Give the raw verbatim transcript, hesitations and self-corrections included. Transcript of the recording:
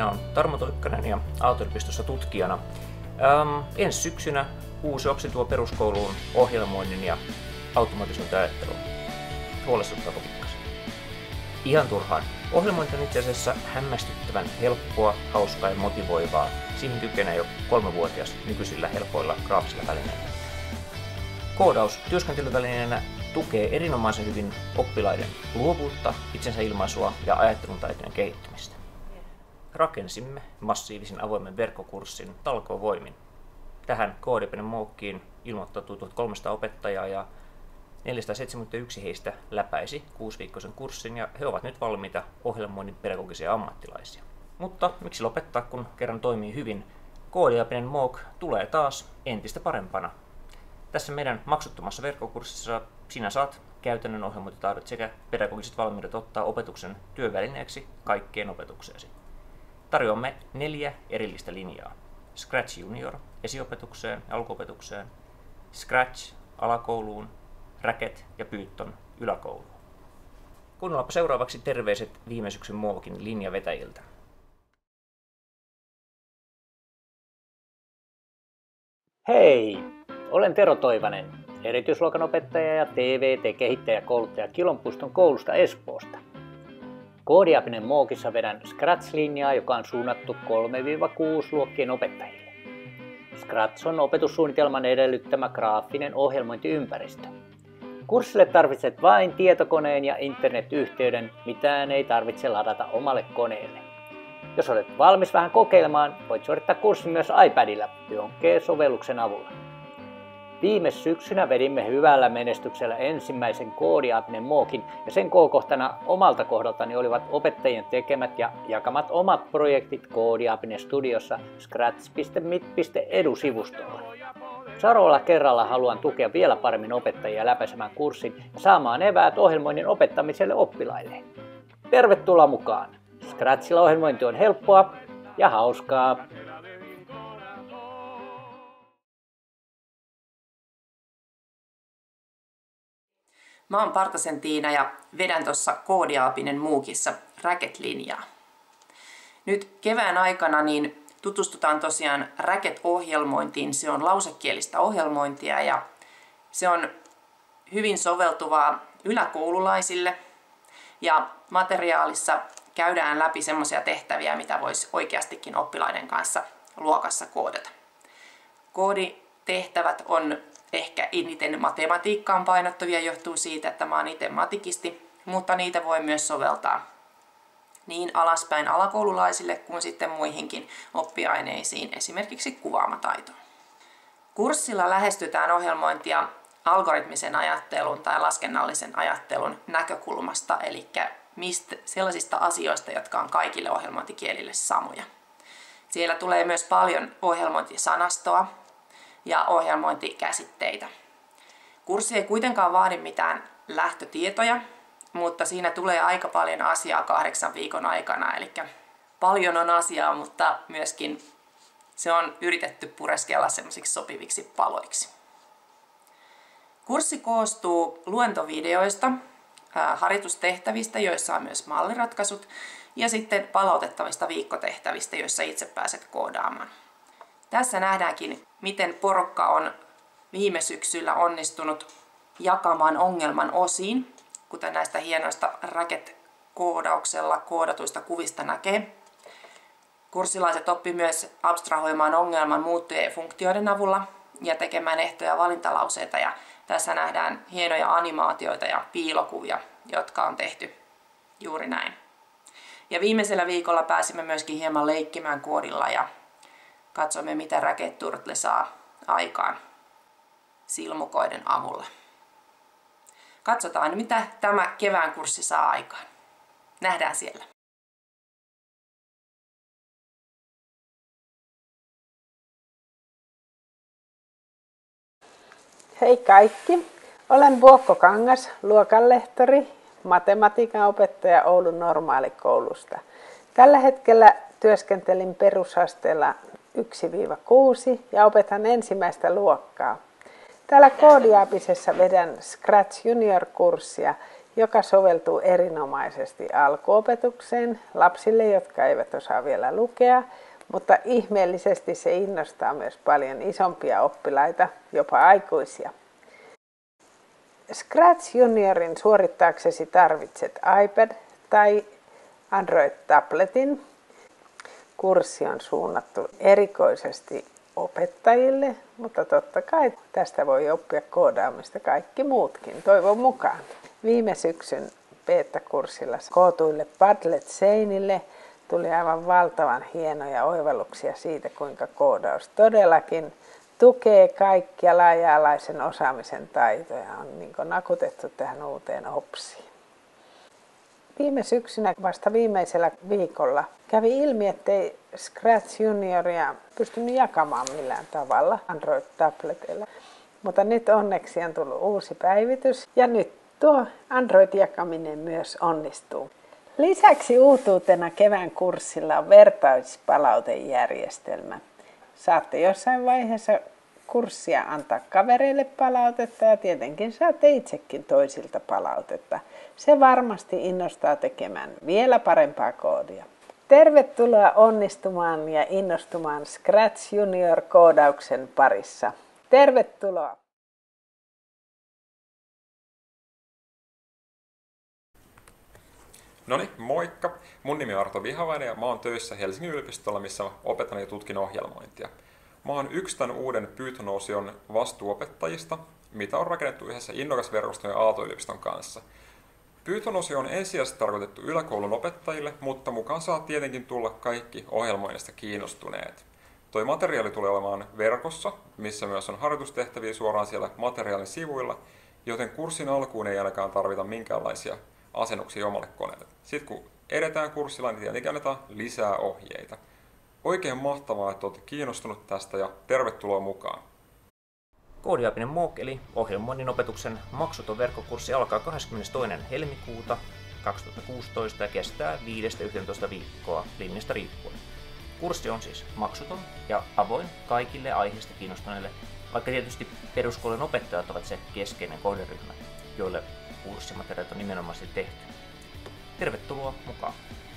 Minä olen Tarmo Toikkanen ja Aalto-yliopistossa tutkijana. Ähm, ensi syksynä uusi opsi tuo peruskouluun ohjelmoinnin ja automatisointiajattelun. Huolestuttaako pikkasen? Ihan turhaan. Ohjelmointi on itse asiassa hämmästyttävän helppoa, hauskaa ja motivoivaa. Siihen kykenee jo kolmevuotias nykyisillä helpoilla graafisilla välineillä. Koodaus työskentelyvälineenä tukee erinomaisen hyvin oppilaiden luovuutta, itsensä ilmaisua ja ajattelun taitojen kehittymistä. Rakensimme massiivisen avoimen verkkokurssin talkoovoimin. Tähän Koodiaapinen MOOCiin ilmoittautui tuhatkolmesataa opettajaa ja neljäsataaseitsemänkymmentäyksi heistä läpäisi kuusiviikkoisen kurssin ja he ovat nyt valmiita ohjelmoinnin pedagogisia ammattilaisia. Mutta miksi lopettaa, kun kerran toimii hyvin? Koodiaapinen MOOC tulee taas entistä parempana. Tässä meidän maksuttomassa verkkokurssissa sinä saat käytännön ohjelmointitaidot sekä pedagogiset valmiudet ottaa opetuksen työvälineeksi kaikkeen opetukseesi. Tarjoamme neljä erillistä linjaa. Scratch Junior esiopetukseen ja alkuopetukseen, Scratch alakouluun, Racket ja Python yläkouluun. Kuunnellaanpa seuraavaksi terveiset viime syksyn MOOCin linjavetäjiltä. Hei! Olen Tero Toivanen, erityisluokan opettaja ja T V T-kehittäjäkouluttaja Kilonpuiston koulusta Espoosta. Koodiaapinen MOOCissa vedän Scratch-linjaa, joka on suunnattu kolme kuusi luokkien opettajille. Scratch on opetussuunnitelman edellyttämä graafinen ohjelmointiympäristö. Kurssille tarvitset vain tietokoneen ja internetyhteyden, mitään ei tarvitse ladata omalle koneelle. Jos olet valmis vähän kokeilemaan, voit suorittaa kurssin myös iPadilla Pyonke-sovelluksen avulla. Viime syksynä vedimme hyvällä menestyksellä ensimmäisen Koodiaapinen MOOCin ja sen kokohtana omalta kohdaltani olivat opettajien tekemät ja jakamat omat projektit Koodiaapinen Studiossa scratch piste mit piste edu-sivustolla. Seuraavalla kerralla haluan tukea vielä paremmin opettajia läpäisemään kurssin ja saamaan eväät ohjelmoinnin opettamiselle oppilaille. Tervetuloa mukaan! Scratchilla ohjelmointi on helppoa ja hauskaa. Mä oon Partasen Tiina ja vedän tuossa Koodiaapinen MOOCissa Racket-linjaa. Nyt kevään aikana niin tutustutaan tosiaan Racket-ohjelmointiin. Se on lausekielistä ohjelmointia ja se on hyvin soveltuvaa yläkoululaisille. Ja materiaalissa käydään läpi semmoisia tehtäviä, mitä voisi oikeastikin oppilaiden kanssa luokassa koodata. Kooditehtävät on ehkä eniten matematiikkaan painottavia, johtuu siitä, että mä oon itse matikisti, mutta niitä voi myös soveltaa niin alaspäin alakoululaisille kuin sitten muihinkin oppiaineisiin, esimerkiksi kuvaamataitoon. Kurssilla lähestytään ohjelmointia algoritmisen ajattelun tai laskennallisen ajattelun näkökulmasta, eli mistä, sellaisista asioista, jotka on kaikille ohjelmointikielille samoja. Siellä tulee myös paljon ohjelmointisanastoa ja ohjelmointikäsitteitä. Kurssi ei kuitenkaan vaadi mitään lähtötietoja, mutta siinä tulee aika paljon asiaa kahdeksan viikon aikana, eli paljon on asiaa, mutta myöskin se on yritetty pureskella semmoisiksi sopiviksi paloiksi. Kurssi koostuu luentovideoista, harjoitustehtävistä, joissa on myös malliratkaisut, ja sitten palautettavista viikkotehtävistä, joissa itse pääset koodaamaan. Tässä nähdäänkin, miten porukka on viime syksyllä onnistunut jakamaan ongelman osiin, kuten näistä hienoista Racket-koodauksella koodatuista kuvista näkee. Kurssilaiset oppi myös abstrahoimaan ongelman muuttujen funktioiden avulla ja tekemään ehtoja ja valintalauseita. Ja tässä nähdään hienoja animaatioita ja piilokuvia, jotka on tehty juuri näin. Ja viimeisellä viikolla pääsimme myöskin hieman leikkimään koodilla ja katsomme, mitä Racket Turtle saa aikaan silmukoiden avulla. Katsotaan, mitä tämä kevään kurssi saa aikaan. Nähdään siellä. Hei kaikki! Olen Vuokko Kangas, luokanlehtori, matematiikan opettaja Oulun normaalikoulusta. Tällä hetkellä työskentelin perusasteella yksi kuusi ja opetan ensimmäistä luokkaa. Täällä Koodiaapisessa vedän Scratch Junior-kurssia joka soveltuu erinomaisesti alkuopetukseen lapsille, jotka eivät osaa vielä lukea, mutta ihmeellisesti se innostaa myös paljon isompia oppilaita, jopa aikuisia. Scratch Juniorin suorittaaksesi tarvitset iPad tai Android-tabletin. Kurssi on suunnattu erikoisesti opettajille, mutta totta kai tästä voi oppia koodaamista kaikki muutkin, toivon mukaan. Viime syksyn beta-kurssilla kootuille Padlet-seinille tuli aivan valtavan hienoja oivalluksia siitä, kuinka koodaus todellakin tukee kaikkia laaja-alaisen osaamisen taitoja. On niin kuin nakutettu tähän uuteen opsiin. Viime syksynä vasta viimeisellä viikolla kävi ilmi, ettei Scratch Junioria pystynyt jakamaan millään tavalla Android-tabletilla. Mutta nyt onneksi on tullut uusi päivitys ja nyt tuo Android-jakaminen myös onnistuu. Lisäksi uutuutena kevään kurssilla on vertaispalautejärjestelmä. Saatte jossain vaiheessa kurssia antaa kavereille palautetta ja tietenkin saatte itsekin toisilta palautetta. Se varmasti innostaa tekemään vielä parempaa koodia. Tervetuloa onnistumaan ja innostumaan Scratch Junior koodauksen parissa. Tervetuloa! Noniin, moikka! Mun nimi on Arto Vihavainen ja mä oon töissä Helsingin yliopistolla, missä opetan ja tutkin ohjelmointia. Mä oon yksi tämän uuden Python-osion vastuuopettajista, mitä on rakennettu yhdessä Innokas-verkoston ja Aalto-yliopiston kanssa. Python-osio on ensisijaisesti tarkoitettu yläkoulun opettajille, mutta mukaan saa tietenkin tulla kaikki ohjelmoinnista kiinnostuneet. Toi materiaali tulee olemaan verkossa, missä myös on harjoitustehtäviä suoraan siellä materiaalin sivuilla, joten kurssin alkuun ei ainakaan tarvita minkäänlaisia asennuksia omalle koneelle. Sitten kun edetään kurssilla, niin tietenkin annetaan lisää ohjeita. Oikein mahtavaa, että olette kiinnostunut tästä ja tervetuloa mukaan. Koodiaapinen M O O C eli ohjelmoinnin opetuksen maksuton verkkokurssi alkaa kahdeskymmenestoinen helmikuuta kaksituhattakuusitoista ja kestää viidestä yhteentoista viikkoa linjasta riippuen. Kurssi on siis maksuton ja avoin kaikille aiheesta kiinnostuneille, vaikka tietysti peruskoulun opettajat ovat se keskeinen kohderyhmä, joille kurssimateriaalit on nimenomaisesti tehty. Tervetuloa mukaan!